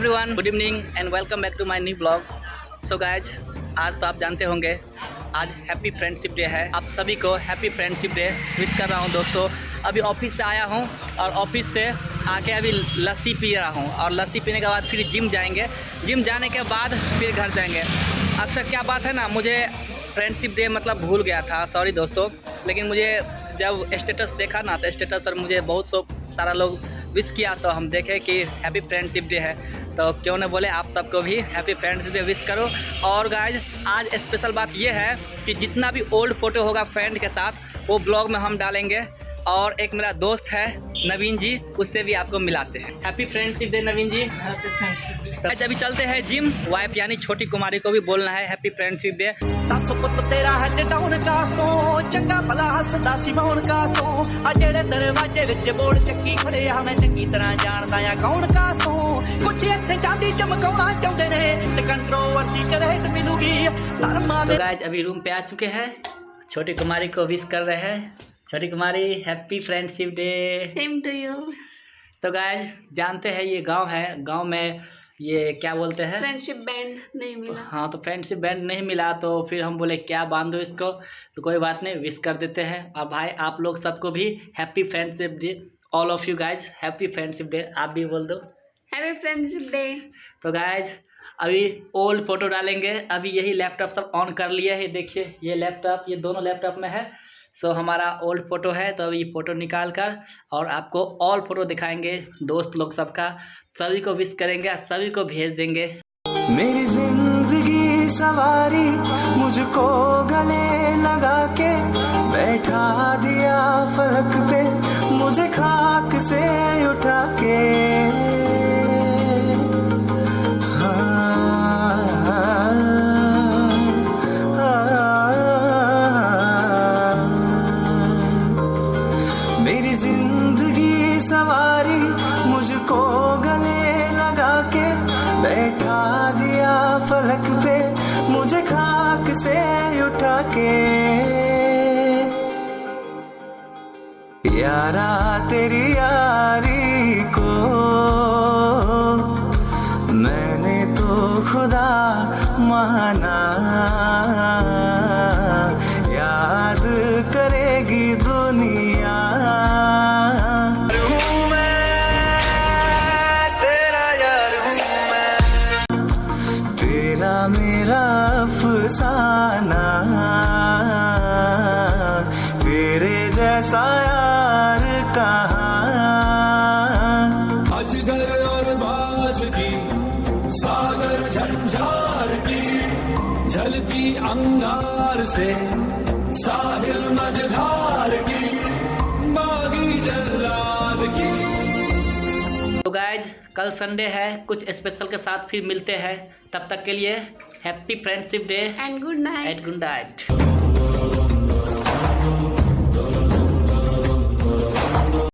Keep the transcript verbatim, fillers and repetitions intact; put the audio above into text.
Everyone, good evening and welcome back to my new blog. So guys, आज तो आप जानते होंगे आज हैप्पी फ्रेंडशिप डे है। आप सभी को हैप्पी फ्रेंडशिप डे विश कर रहा हूँ दोस्तों। अभी ऑफिस से आया हूँ और ऑफिस से आके अभी लस्सी पी रहा हूँ और लस्सी पीने के बाद फिर जिम जाएंगे। जिम जाने के बाद फिर घर जाएंगे। अक्सर क्या बात है ना, मुझे फ्रेंडशिप डे मतलब भूल गया था, सॉरी दोस्तों। लेकिन मुझे जब स्टेटस देखा ना तो स्टेटस पर मुझे बहुत सो सारा लोग विश किया तो हम देखे कि हैप्पी फ्रेंडशिप डे है, तो क्यों न बोले आप सबको भी हैप्पी फ्रेंडशिप डे विश करो। और गाइज, आज स्पेशल बात ये है कि जितना भी ओल्ड फोटो होगा फ्रेंड के साथ वो ब्लॉग में हम डालेंगे। और एक मेरा दोस्त है नवीन जी, उससे भी आपको मिलाते हैं। Happy friendship day Naveen ji. Happy friendship day. आज अभी चलते हैं जिम। वाइफ यानी छोटी कुमारी को भी बोलना है हैप्पी फ्रेंडशिप डे। दस पुत तेरा है टाउन कास्टों, चंगा भला हसदा सी मोहन कास्टों। आ जेड़े दरवाजे विच बोर्ड चक्की खड़े आ, मैं चंगी तरह जानदा आ कौन कास्टों। कुछ इत्थे जादी चमकाउणा चाहुंदे ने ते कंट्रोवर्सी करेट मिलूगी धर्मां दे। तो गाइज, अभी रूम पे आ चुके हैं, छोटी कुमारी को विश कर रहे हैं। Chhoti Kumari, happy friendship day. Same to you. तो गाइज, जानते हैं ये गांव है, गांव में ये क्या बोलते हैं, फ्रेंडशिप बैंड नहीं मिला। हाँ, तो फ्रेंडशिप बैंड नहीं मिला तो फिर हम बोले क्या बांधो इसको, तो कोई बात नहीं, विश कर देते हैं। और भाई आप लोग सबको भी happy friendship day, all of you guys, happy friendship day. आप भी बोल दो हैप्पी फ्रेंडशिप डे। तो गाइज, अभी ओल्ड फोटो डालेंगे। अभी यही लैपटॉप सब ऑन कर लिया है, देखिए ये लैपटॉप, ये दोनों लैपटॉप में है। सो so, हमारा ओल्ड फोटो है, तो अभी फ़ोटो निकाल कर और आपको ऑल फोटो दिखाएंगे दोस्त लोग सबका। सभी को विश करेंगे, सभी को भेज देंगे। मेरी जिंदगी सवारी मुझको गले लगा के बैठा दिया फलक पे, मुझे खाक से उठा के। मेरी जिंदगी सवारी मुझको गले लगा के बैठा दिया फलक पे, मुझे खाक से उठा के। यारा तेरी यारी को मैंने तो खुदा माना, याद करेगी दुनिया। हूँ मैं तेरा यार, हूँ मैं तेरा मेरा अफसाना, तेरे जैसा यार कहाँ। अजगर और बाज की, सागर झंझार की, झलकी अंगार से साहिल मझधार की, बागी जल्लाद की। तो गाइज, कल संडे है, कुछ स्पेशल के साथ फिर मिलते हैं। तब तक के लिए happy friendship day and good night. And good night.